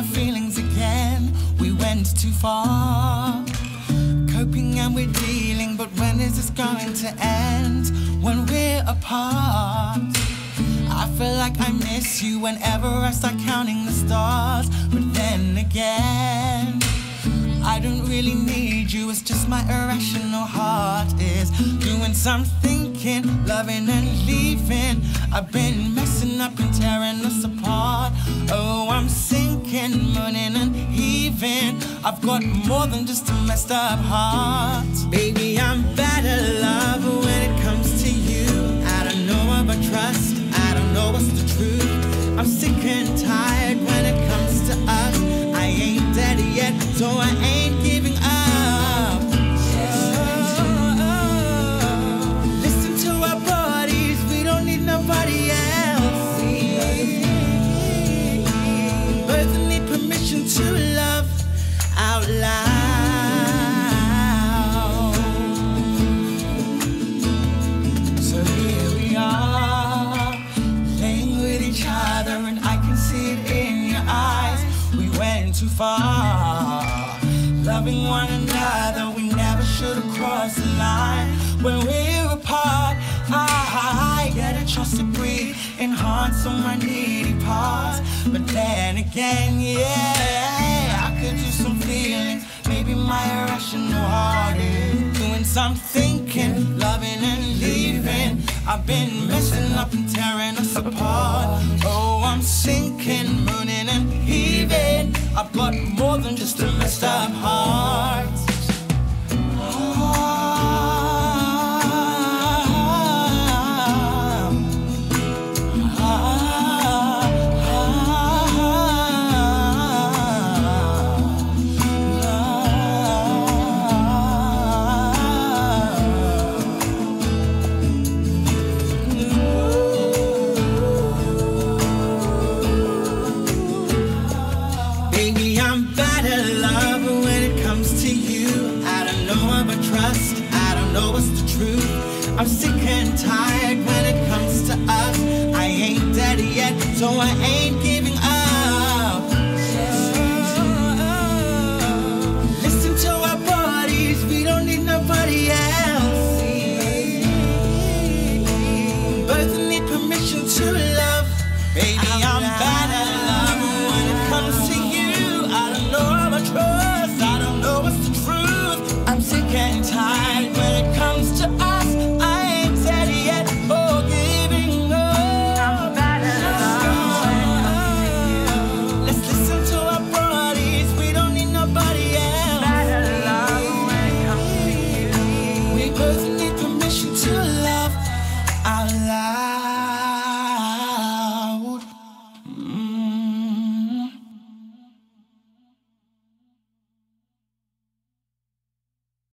our feelings again. We went too far, coping and we're dealing, but when is this going to end? When we're apart, I feel like I miss you whenever I start counting the stars. But then again, I don't really need you, it's just my irrational heart is doing some thinking, loving and leaving. I've been messing up and tearing us apart. Oh, I'm sinking, moaning and heaving. I've got more than just a messed up heart. Baby, I'm bad at love when it comes to you. I don't know about trust, I don't know what's the truth. I'm sick and tired when it comes to us. I ain't dead yet, so I ain't giving up. Listen to our bodies, we don't need nobody else. Both need permission to love out loud. So here we are, laying with each other, and I can see it in your eyes. We went too far, loving one another. We never should have crossed the line. When we're apart, I gotta trust to breathe, enhance on my needy parts. But then again, yeah, I could use some feelings. Maybe my irrational heart is doing some thinking, loving and leaving. I've been messing up and tearing us apart. Oh, I'm sinking, moaning and heaving. I've got more than just a messed up heart. Baby, I'm bad at love when it comes to you. I don't know about trust, I don't know what's the truth. I'm sick and tired when it comes to us. I ain't dead yet, so I ain't giving up.